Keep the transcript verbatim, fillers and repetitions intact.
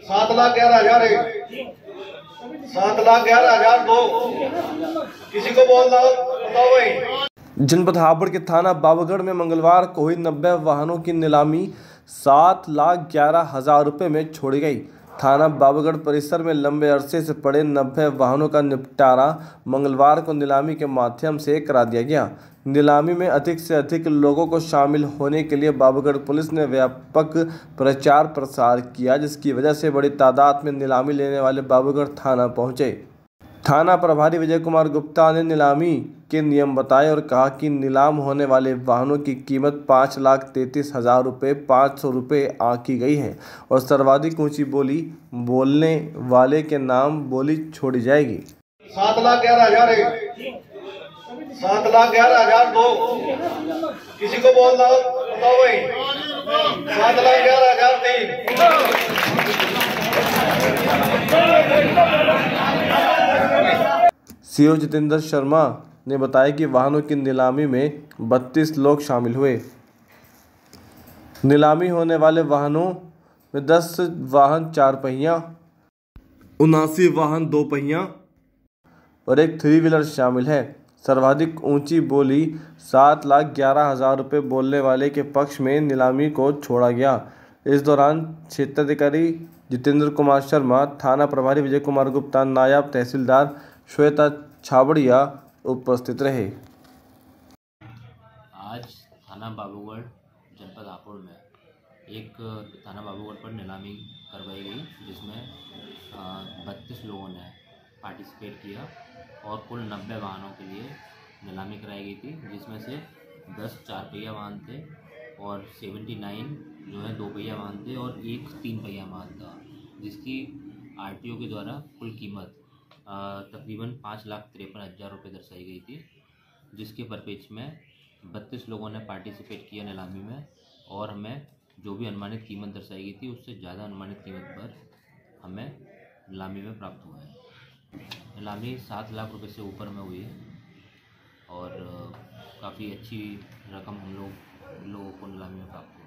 सात लाख ग्यारह हजार एक, सात लाख ग्यारह हजार दो, किसी को बोल रहा बताओ भाई। जनपद हापुड़ के थाना बाबूगढ़ में मंगलवार को हुई नब्बे वाहनों की नीलामी सात लाख ग्यारह हजार रुपये में छोड़ी गई। थाना बाबूगढ़ परिसर में लंबे अरसे से पड़े नब्बे वाहनों का निपटारा मंगलवार को नीलामी के माध्यम से करा दिया गया। नीलामी में अधिक से अधिक लोगों को शामिल होने के लिए बाबूगढ़ पुलिस ने व्यापक प्रचार प्रसार किया, जिसकी वजह से बड़ी तादाद में नीलामी लेने वाले बाबूगढ़ थाना पहुंचे। थाना प्रभारी विजय कुमार गुप्ता ने नीलामी के नियम बताए और कहा कि नीलाम होने वाले वाहनों की कीमत पाँच लाख तैंतीस हजार रुपये पाँच सौ रुपये आंकी गई है और सर्वाधिक ऊंची बोली बोलने वाले के नाम बोली छोड़ी जाएगी। सात लाख ग्यारह हजार एक, सात लाख ग्यारह हजार दो, किसी को बोल रहा बताओ भाई। सात लाख ग्यारह हजार तीन। सीओ जितेंद्र शर्मा ने बताया कि वाहनों की नीलामी में बत्तीस लोग शामिल हुए। नीलामी होने वाले वाहनों में दस वाहन चार पहिया, उनासी वाहन दो पहिया और एक थ्री व्हीलर शामिल है। सर्वाधिक ऊंची बोली सात लाख ग्यारह हजार रुपये बोलने वाले के पक्ष में नीलामी को छोड़ा गया। इस दौरान क्षेत्राधिकारी जितेंद्र कुमार शर्मा, थाना प्रभारी विजय कुमार गुप्ता, नायब तहसीलदार श्वेता छाबड़िया उपस्थित रहे। आज थाना बाबूगढ़ जनपद हापुड़ में एक थाना बाबूगढ़ पर नीलामी करवाई गई, जिसमें बत्तीस लोगों ने पार्टिसिपेट किया और कुल नब्बे वाहनों के लिए नीलामी कराई गई थी, जिसमें से दस चार पहिया वाहन थे और उन्यासी जो है दो पहिया वाहन थे और एक तीन पहिया वाहन था, जिसकी आरटीओ के द्वारा कुल कीमत तकरीबन पाँच लाख तिरपन हज़ार रुपये दर्शाई गई थी, जिसके परिप्रेक्ष्य में बत्तीस लोगों ने पार्टिसिपेट किया नीलामी में और हमें जो भी अनुमानित कीमत दर्शाई गई थी उससे ज़्यादा अनुमानित कीमत पर हमें नीलामी में प्राप्त हुआ है। नीलामी सात लाख रुपए से ऊपर में हुई है और काफ़ी अच्छी रकम हम लोग लोगों को नीलामी में प्राप्त